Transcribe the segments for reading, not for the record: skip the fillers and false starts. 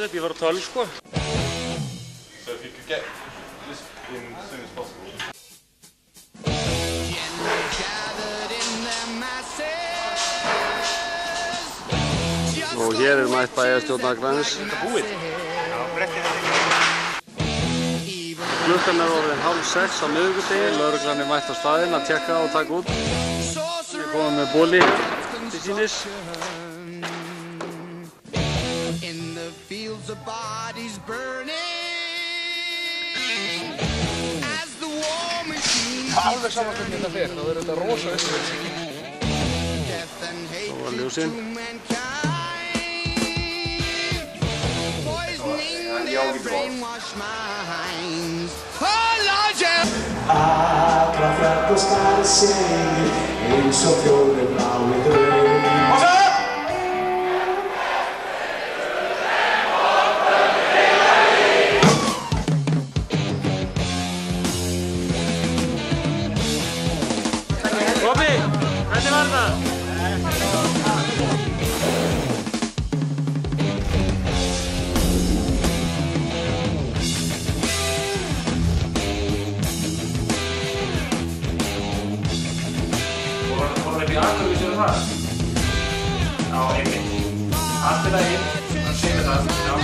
upp, ég var á Tull, sko. So if you could get this in as soon as possible. Og hér mætt bæjarstjórn Akranesi. Þetta búið. Já, brettið Klukkan orðin 5:30 á miðvikudegi. Lögreglan mætt á staðinn að tékka og taka út. Við komum með boli til sýnis. Alveg saman hvernig þetta fer, þá þetta rosa uppsveit. Svo var ljósinn. Allra fjall og skari segir eins og fjórir blái draumar. Bobbi, hvernig var það? Í Akranesi það? Já, einmitt. Allt í lagi, hann segir það. Já,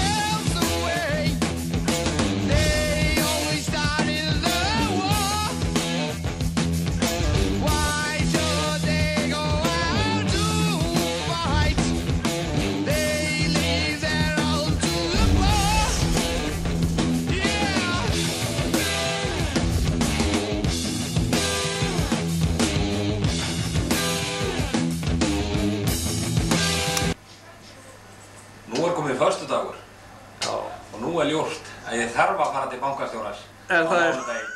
Nú komið föstudagur og nú ljóst að ég þarf að fara til bankastjórans. Það